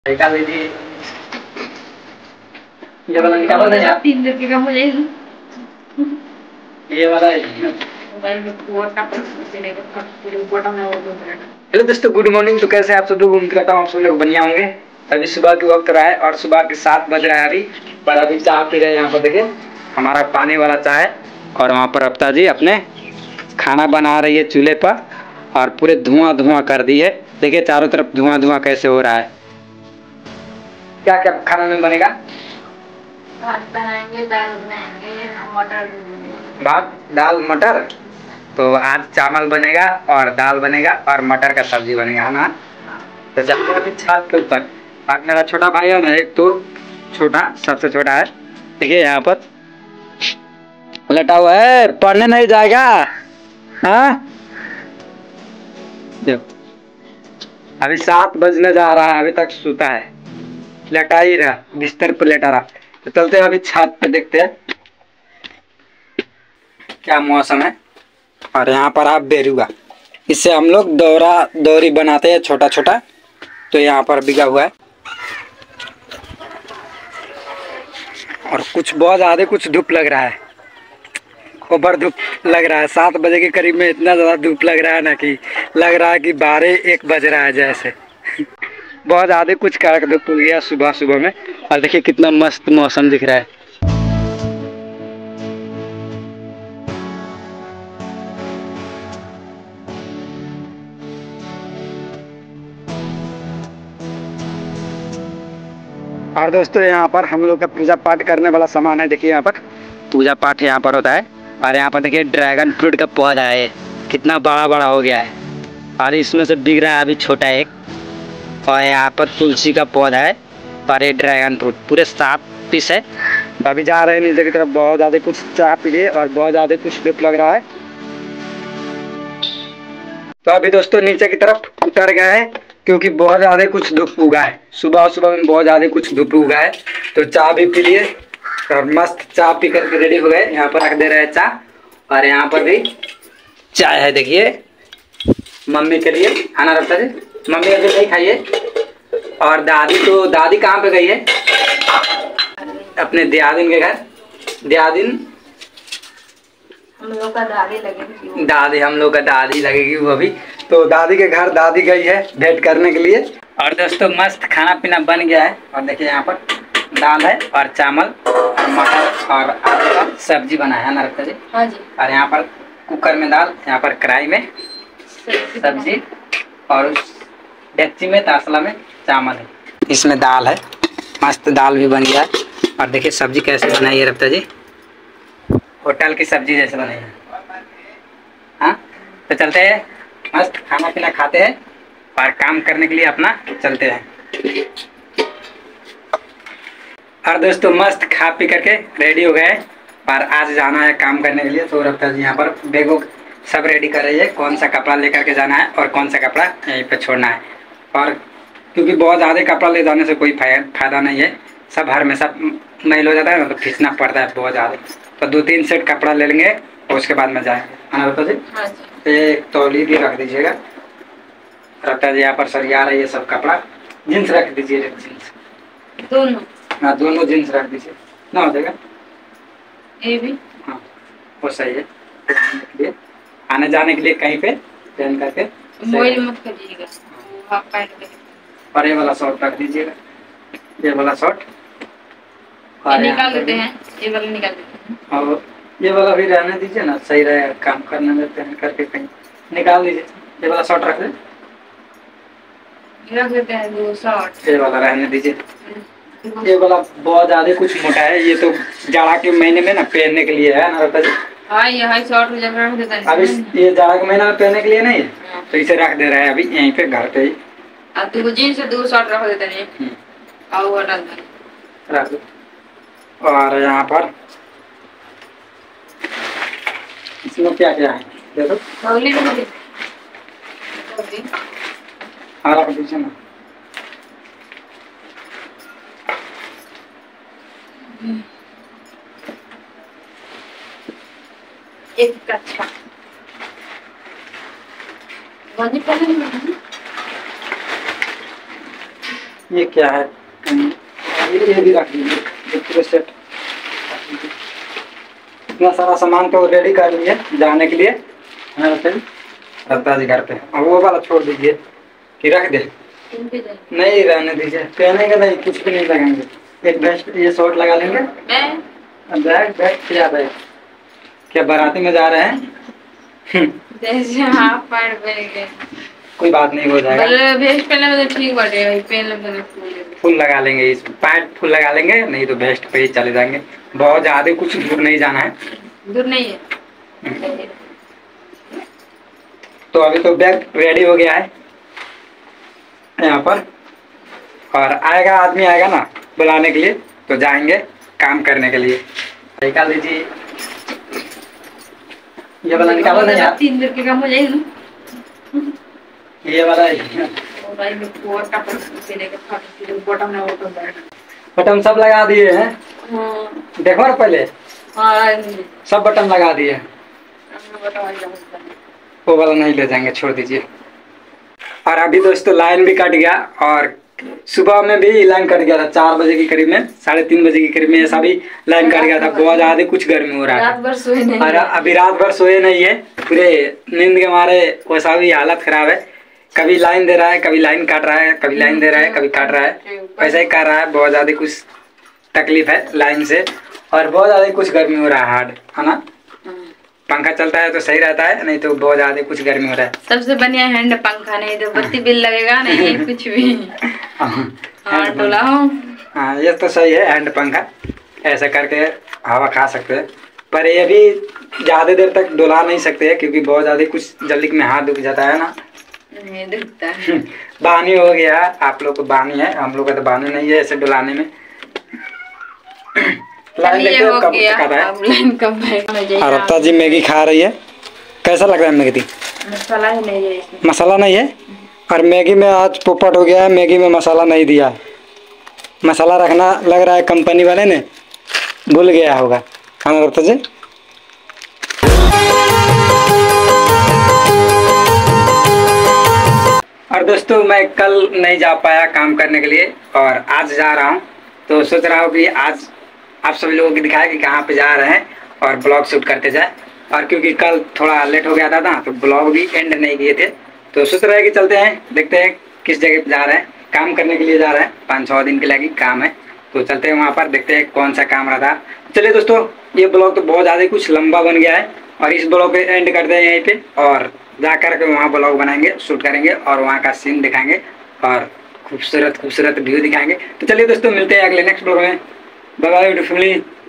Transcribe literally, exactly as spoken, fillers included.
निकाल दीजिए। ये वाला निकालो ना यार। तीन रुपये का मुझे ये वाला है। हेलो दोस्तों, गुड मॉर्निंग। तो कैसे आप सब लोग? उम्मीद करता हूँ आप सब लोग बढ़िया होंगे। अभी सुबह के वक्त रहा है और सुबह के सात बज रहा है अभी। पर अभी चाय पी रहे हैं। यहाँ पर देखिए हमारा पानी वाला चाय, और वहाँ पर अपता जी अपने खाना बना रही है चूल्हे पर, और पूरे धुआं धुआं कर दी है। देखिए चारों तरफ धुआं धुआं कैसे हो रहा है। क्या क्या खाना में बनेगा? भात बनाएंगे, दाल बनाएंगे, मटर। भात दाल मटर। तो आज चावल बनेगा और दाल बनेगा और मटर का सब्जी बनेगा, है ना? तो चलते अभी छत के ऊपर। आज मेरा छोटा भाई है ना, एक तो छोटा सबसे छोटा है। देखिए यहाँ पर लटा हुआ है, पढ़ने नहीं जाएगा। हाँ देखो, अभी सात बजने जा रहा है, अभी तक सोता है, लेटा ही रहा, बिस्तर पर लेटा रहा। तो चलते हैं अभी छत पे, देखते हैं क्या मौसम है। और यहाँ पर आप बेरुआ, इससे हम लोग दौरा दौरी बनाते हैं छोटा छोटा। तो यहाँ पर बिगा हुआ है और कुछ बहुत ज़्यादा कुछ धूप लग रहा है, ओवर धूप लग रहा है। सात बजे के करीब में इतना ज़्यादा धूप लग रहा है ना कि लग रहा है कि बारह एक बज रहा है जैसे। बहुत ज़्यादा कुछ कड़क धूप हो गया सुबह सुबह में। और देखिए कितना मस्त मौसम दिख रहा है। और दोस्तों यहाँ पर हम लोग का पूजा पाठ करने वाला सामान है। देखिए यहाँ पर पूजा पाठ यहाँ पर होता है। और यहाँ पर देखिए ड्रैगन फ्रूट का पौधा है, कितना बड़ा बड़ा हो गया है। और इसमें से बिक रहा है अभी छोटा एक। और यहाँ पर तुलसी का पौधा है और ये ड्रैगन फ्रूट पूरे सात पीस है। अभी जा रहे हैं नीचे की तरफ। बहुत ज़्यादा कुछ चाय पिए और बहुत ज़्यादा कुछ धूप लग रहा है। तो अभी दोस्तों नीचे की तरफ उतर गए हैं क्योंकि बहुत ज़्यादा कुछ धूप उगा है। सुबह सुबह में बहुत ज़्यादा कुछ धूप उगा है। तो चाय भी पी लिए और मस्त चाय पी करके रेडी हो गए। यहाँ पर रख दे रहे हैं चाय, और यहाँ पर भी चाय है। देखिए मम्मी के लिए खाना रखता है, मम्मी अभी नहीं खाइए। और दादी, तो दादी कहाँ पे गई है? अपने दियादिन के घर। दियादिन हम लोग का दादी लगेगी। दादी हम लोग का दादी लगेगी वो अभी। तो दादी के घर दादी गई है भेंट करने के लिए। और दोस्तों मस्त खाना पीना बन गया है। और देखिए यहाँ पर दाल है और चावल और मटर और आलू का सब्जी बना है ना रखता जी? हाँ जी। और यहाँ पर कुकर में दाल, यहाँ पर कढ़ाई में सब्जी, और उस डेक्ची में तासला में चावल है। इसमें दाल है, मस्त दाल भी बन गया। और देखिए सब्जी कैसे बनाई है रफ्ता जी, होटल की सब्जी जैसे बनाई है। हाँ तो चलते हैं, मस्त खाना पीना खाते हैं और काम करने के लिए अपना चलते हैं। और दोस्तों मस्त खा पी करके रेडी हो गए और आज जाना है काम करने के लिए। तो रफ्ता जी यहाँ पर बैगों सब रेडी कर रही है, कौन सा कपड़ा लेकर के जाना है और कौन सा कपड़ा यहीं पे छोड़ना है। और क्योंकि बहुत ज़्यादा कपड़ा ले जाने से कोई फायदा नहीं है, सब हर में सब मैल हो जाता है ना, तो खींचना पड़ता है बहुत ज़्यादा। तो दो तीन सेट कपड़ा ले लेंगे और उसके बाद में जाएंगे, है ना रफ्ता जी? हाँ जी। एक तौली भी रख दीजिएगा। रफ्ता जी यहाँ पर सरिया रही है सब कपड़ा। जींस रख दीजिए, जींस दोनों। हाँ दोनों जींस रख दीजिए ना, हो जाएगा ये भी। हाँ वो सही है। के लिए आने जाने के लिए कहीं पे पहन करके मोबाइल मत करिएगा, हाफ पैंट। और ये वाला शॉर्ट रख दीजिएगा, ये वाला शॉर्ट निकाल देते हैं, ये वाला निकाल देते हैं। और ये वाला भी रहने दीजिए ना, सही रहेगा काम करने में, पहन करके कहीं निकाल दीजिए। ये वाला शॉर्ट रख दें, रख देते हैं दो शॉर्ट। ये वाला रहने दीजिए। ये वाला बहुत ज्यादा कुछ मोटा है, ये तो जाड़ा के महीने में ना पहनने के लिए है ना रफ्ता जी? हाँ ये हाई शॉर्ट जब रख देता है। अभी ये जाड़ा के महीना में पहनने के लिए नहीं है, तो इसे रख दे रहे हैं अभी यहीं पे घर पे ही। अब दो जींस से दो शॉर्ट रख देते हैं और वो डाल दो, रख दो। और यहाँ पर इसमें क्या क्या है देखो, तौली में दे। हाँ रख दीजिए ना। एक कच्चा गंजी पहले नहीं। ये क्या है, ये ये भी रख लीजिए, ये पूरे सेट। इतना सारा सामान तो रेडी कर लिए जाने के लिए हमारे फिर रत्ता जी घर पे। और वो वाला छोड़ दीजिए कि रख दे, नहीं रहने दीजिए, पहने का नहीं, कुछ भी नहीं लगाएंगे। एक बेस्ट ये शॉर्ट लगा लेंगे। बैग बैग क्या बैग, क्या बाराती में जा रहे हैं? जैसे हाफ पैंट पहन के कोई बात नहीं, हो जाएगा। वेस्ट पहनने में तो ठीक बाटे, पहन ले फूल फुल लगा लेंगे, इस पैंट फुल लगा लेंगे, नहीं तो वेस्ट पे ही चले जाएंगे। बहुत ज्यादा कुछ दूर नहीं जाना है, दूर नहीं है। तो अभी तो बैग रेडी हो गया है यहाँ पर, और आएगा आदमी आएगा ना बुलाने के लिए, तो जाएंगे काम करने के लिए। निकाल दीजिए, ये वाला निकालो नहीं यार, तीन दिन के काम हो जाएगा ना। ये वाला बटन सब लगा दिए हैं, देखो ना पहले सब बटन लगा दिए। वो वाला नहीं ले जाएंगे, छोड़ दीजिए। और अभी दोस्तों लाइन भी कट गया, और सुबह में भी लाइन कट गया था, चार बजे के करीब में, साढ़े तीन बजे के करीब में ऐसा भी लाइन कट गया था। बहुत ज्यादा कुछ गर्मी हो रहा है, रात भर सोए नहीं, और अभी रात भर सोए नहीं है, पूरे नींद के मारे वैसा भी हालत खराब है। कभी लाइन दे रहा है, कभी लाइन काट रहा है, कभी लाइन दे रहा है, कभी काट रहा है, वैसा ही कर रहा है। बहुत ज्यादा कुछ तकलीफ है लाइन से, और बहुत ज्यादा कुछ गर्मी हो रहा है हार्ड, है ना। पंखा चलता है तो सही रहता है, नहीं तो बहुत ज्यादा कुछ गर्मी हो रहा है। सबसे बढ़िया हैंड पंखा, नहीं तो बत्ती बिल लगेगा नहीं कुछ भी। हाँ टोला हो, हाँ ये तो सही है, हैंड पंखा ऐसा करके हवा खा सकते हैं, पर ये भी ज्यादा देर तक डुला नहीं सकते हैं, क्योंकि बहुत ज्यादा कुछ जल्दी में हाथ दुख जाता है ना। नहीं दुखता है। बानी हो गया, आप लोग को बानी है, हम लोग का तो बानी नहीं है ऐसे डुलाने में। लाइन देखते हो कब तक आता है। अब लाइन कब है। और रत्ता जी मैगी खा रही है, कैसा लग रहा है मैगी? मसाला ही नहीं है इसमें, मसाला नहीं है, और मैगी में आज पोपट हो गया है, मैगी में मसाला नहीं दिया। मसाला रखना लग रहा है कंपनी वाले ने भूल गया होगा, है ना रत्ता जी? और दोस्तों मैं कल नहीं जा पाया काम करने के लिए, और आज जा रहा हूँ, तो सोच रहा हूँ कि आज आप सभी लोगों को दिखाया कि कहाँ पे जा रहे हैं और ब्लॉग शूट करते जाए। और क्योंकि कल थोड़ा लेट हो गया था ना, तो ब्लॉग भी एंड नहीं किए थे, तो सोच रहे हैं कि चलते हैं, देखते हैं किस जगह पे जा रहे हैं। काम करने के लिए जा रहे हैं, पाँच छः दिन के लिए काम है, तो चलते हैं वहाँ पर, देखते हैं कौन सा काम रहा था। चलिए दोस्तों, ये ब्लॉग तो बहुत ज़्यादा कुछ लंबा बन गया है, और इस ब्लॉग पे एंड करते हैं यहीं पे, और जा कर के वहाँ ब्लॉग बनाएंगे, शूट करेंगे, और वहाँ का सीन दिखाएंगे, और खूबसूरत खूबसूरत व्यू दिखाएंगे। तो चलिए दोस्तों, मिलते हैं अगले नेक्स्ट ब्लॉग में। Bye bye family.